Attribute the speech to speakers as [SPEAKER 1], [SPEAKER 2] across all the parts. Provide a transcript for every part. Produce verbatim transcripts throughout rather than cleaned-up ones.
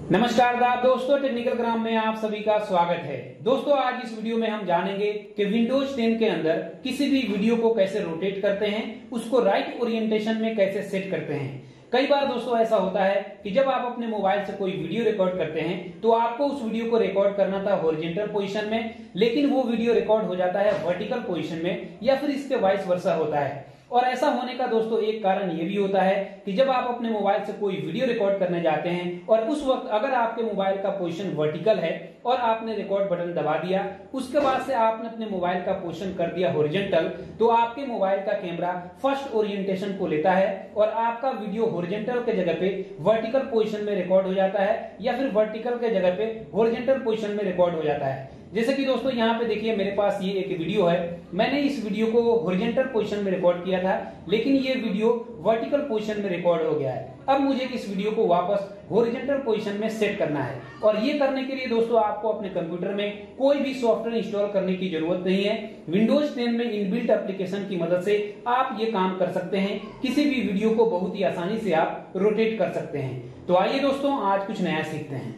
[SPEAKER 1] नमस्कार दोस्तों, टेक्निकल ग्राम में आप सभी का स्वागत है। दोस्तों, आज इस वीडियो में हम जानेंगे कि विंडोज टेन के अंदर किसी भी वीडियो को कैसे रोटेट करते हैं, उसको राइट ओरिएंटेशन में कैसे सेट करते हैं। कई बार दोस्तों ऐसा होता है कि जब आप अपने मोबाइल से कोई वीडियो रिकॉर्ड करते हैं तो आपको उस वीडियो को रिकॉर्ड करना था हॉरिजॉन्टल पोजीशन में, लेकिन वो वीडियो रिकॉर्ड हो जाता है वर्टिकल पोजीशन में या फिर इसके वाइस वर्सा होता है। और ऐसा होने का दोस्तों एक कारण ये भी होता है कि जब आप अपने मोबाइल से कोई वीडियो रिकॉर्ड करने जाते हैं और उस वक्त अगर आपके मोबाइल का पोजीशन वर्टिकल है और आपने रिकॉर्ड बटन दबा दिया, उसके बाद से आपने अपने मोबाइल का पोजीशन कर दिया हॉरिजॉन्टल, तो आपके मोबाइल का कैमरा फर्स्ट ओरिएंटेशन को लेता है और आपका वीडियो हॉरिजॉन्टल के जगह पे वर्टिकल पोजीशन में रिकॉर्ड हो जाता है या फिर वर्टिकल के जगह पे हॉरिजॉन्टल पोजीशन में रिकॉर्ड हो जाता है। जैसे कि दोस्तों यहाँ पे देखिए मेरे पास ये एक वीडियो है, मैंने इस वीडियो को हॉरिजॉन्टल पोजीशन में रिकॉर्ड किया था, लेकिन ये वीडियो वर्टिकल पोजीशन में रिकॉर्ड हो गया है। अब मुझे इस वीडियो को वापस हॉरिजॉन्टल पोजीशन में सेट करना है और ये करने के लिए दोस्तों आपको अपने कंप्यूटर में कोई भी सॉफ्टवेयर इंस्टॉल करने की जरूरत नहीं है। विंडोज टेन में इनबिल्ट एप्लीकेशन की मदद से आप ये काम कर सकते हैं। किसी भी वीडियो को बहुत ही आसानी से आप रोटेट कर सकते हैं। तो आइए दोस्तों, आज कुछ नया सीखते हैं।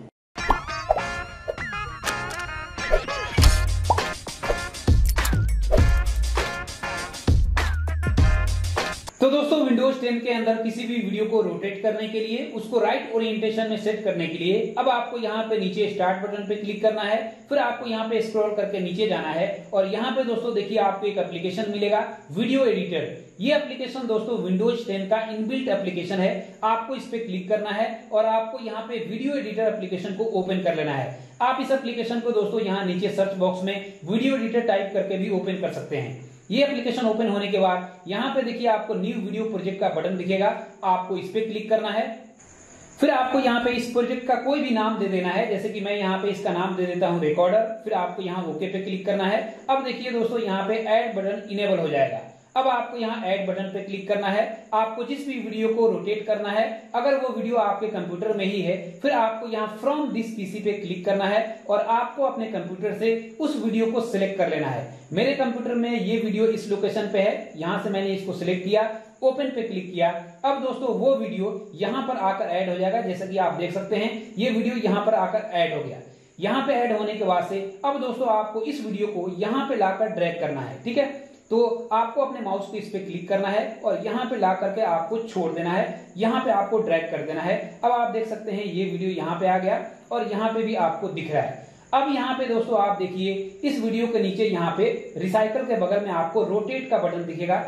[SPEAKER 1] तो दोस्तों, विंडोज टेन के अंदर किसी भी वीडियो को रोटेट करने के लिए, उसको राइट ओरिएंटेशन में सेट करने के लिए अब आपको यहाँ पे नीचे स्टार्ट बटन पे क्लिक करना है, फिर आपको यहाँ पे स्क्रॉल करके नीचे जाना है और यहाँ पे दोस्तों देखिए आपको एक एप्लीकेशन मिलेगा, वीडियो एडिटर। ये एप्लीकेशन दोस्तों विंडोज टेन का इनबिल्ट एप्लीकेशन है। आपको इस पे क्लिक करना है और आपको यहाँ पे वीडियो एडिटर एप्लीकेशन को ओपन कर लेना है। आप इस एप्लीकेशन को दोस्तों यहाँ नीचे सर्च बॉक्स में वीडियो एडिटर टाइप करके भी ओपन कर सकते हैं। ये एप्लीकेशन ओपन होने के बाद यहाँ पे देखिए आपको न्यू वीडियो प्रोजेक्ट का बटन दिखेगा, आपको इस पे क्लिक करना है। फिर आपको यहाँ पे इस प्रोजेक्ट का कोई भी नाम दे देना है, जैसे कि मैं यहाँ पे इसका नाम दे देता हूँ रिकॉर्डर। फिर आपको यहाँ ओके पे क्लिक करना है। अब देखिए दोस्तों यहाँ पे ऐड बटन इनेबल हो जाएगा। अब आपको यहाँ ऐड बटन पे क्लिक करना है। आपको जिस भी वीडियो को रोटेट करना है, अगर वो वीडियो आपके कंप्यूटर में ही है, फिर आपको यहाँ फ्रॉम दिस पीसी पे क्लिक करना है और आपको अपने कंप्यूटर से उस वीडियो को सिलेक्ट कर लेना है। मेरे कंप्यूटर में ये वीडियो इस लोकेशन पे है, यहाँ से मैंने इसको सिलेक्ट किया, ओपन पे क्लिक किया। अब दोस्तों वो वीडियो यहाँ पर आकर ऐड हो जाएगा। जैसा कि आप देख सकते हैं ये वीडियो यहाँ पर आकर ऐड हो गया। यहाँ पे ऐड होने के बाद से अब दोस्तों आपको इस वीडियो को यहाँ पे लाकर ड्रैग करना है। ठीक है, तो आपको अपने माउस पे इस पे क्लिक करना है और यहाँ पे ला करके आपको छोड़ देना है, यहाँ पे आपको ड्रैग कर देना है। अब आप देख सकते हैं ये वीडियो यहाँ पे आ गया और यहाँ पे भी आपको दिख रहा है। अब यहाँ पे दोस्तों आप देखिए इस वीडियो के नीचे यहाँ पे रिसाइकल के बगल में आपको रोटेट का बटन दिखेगा,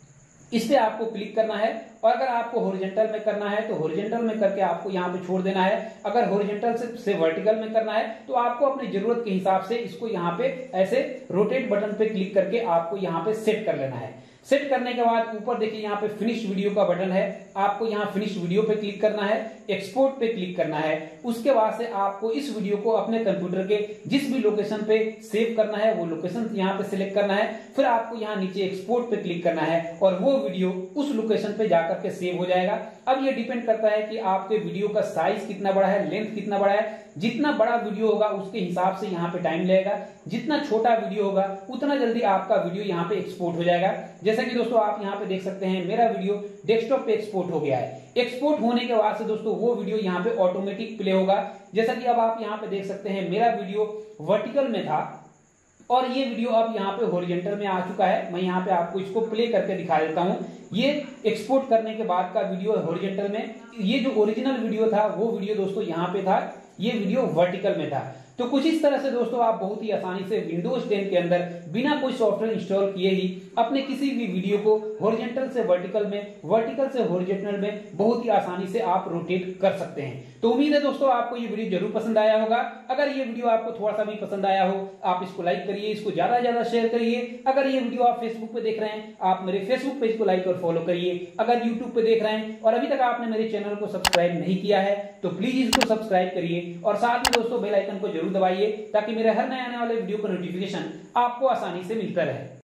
[SPEAKER 1] इस पे आपको क्लिक करना है और अगर आपको हॉरिजॉन्टल में करना है तो हॉरिजॉन्टल में करके आपको यहाँ पे छोड़ देना है। अगर हॉरिजॉन्टल से, से वर्टिकल में करना है तो आपको अपनी जरूरत के हिसाब से इसको यहाँ पे ऐसे रोटेट बटन पे क्लिक करके आपको यहाँ पे सेट कर लेना है। सेट करने के बाद ऊपर देखिए यहाँ पे फिनिश वीडियो का बटन है, आपको यहाँ फिनिश वीडियो पे क्लिक करना है, एक्सपोर्ट पे क्लिक करना है। उसके बाद से आपको इस वीडियो को अपने कंप्यूटर के जिस भी लोकेशन पे सेव करना है वो लोकेशन यहाँ पे सिलेक्ट करना है। फिर आपको यहाँ नीचे एक्सपोर्ट पे क्लिक करना है और वो वीडियो उस लोकेशन पे जाकर के सेव हो जाएगा। अब ये डिपेंड करता है कि आपके वीडियो का साइज कितना बड़ा है, लेंथ कितना बड़ा है। जितना बड़ा वीडियो होगा उसके हिसाब से यहाँ पे टाइम लगेगा, जितना छोटा वीडियो होगा उतना जल्दी आपका वीडियो यहाँ पे एक्सपोर्ट हो जाएगा। जैसा कि दोस्तों आप यहाँ पे देख सकते हैं मेरा वीडियो डेस्कटॉप पे एक्सपोर्ट हो गया है। एक्सपोर्ट होने के बाद से दोस्तों वो वीडियो यहाँ पे ऑटोमेटिक प्ले होगा। जैसा कि अब आप यहाँ पे देख सकते हैं मेरा वीडियो वर्टिकल में था और ये वीडियो अब यहाँ पे हॉरिजॉन्टल में आ चुका है। मैं यहाँ पे आपको इसको प्ले करके दिखा देता हूँ। ये एक्सपोर्ट करने के बाद का वीडियो हॉरिजॉन्टल में, ये जो ओरिजिनल वीडियो था वो वीडियो दोस्तों यहाँ पे था, ये वीडियो वर्टिकल में था। तो कुछ इस तरह से दोस्तों आप बहुत ही आसानी से विंडोज टेन के अंदर बिना कोई सॉफ्टवेयर इंस्टॉल किए ही अपने किसी भी वीडियो को हॉरिजॉन्टल से वर्टिकल में, वर्टिकल से हॉरिजॉन्टल में बहुत ही आसानी से आप रोटेट कर सकते हैं। तो उम्मीद है दोस्तों आपको ये वीडियो जरूर पसंद आया होगा। अगर ये वीडियो आपको थोड़ा सा भी पसंद आया हो, आप इसको लाइक करिए, इसको ज्यादा से ज्यादा शेयर करिए। अगर ये वीडियो आप फेसबुक पे देख रहे हैं, आप मेरे फेसबुक पेज को लाइक और फॉलो करिए। अगर यूट्यूब पे देख रहे हैं और अभी तक आपने मेरे चैनल को सब्सक्राइब नहीं किया है तो प्लीज इसको सब्सक्राइब करिए और साथ में दोस्तों बेल आइकन को जरूर दबाइए ताकि मेरे हर नए आने वाले वीडियो का नोटिफिकेशन आपको आसानी से मिलता रहे।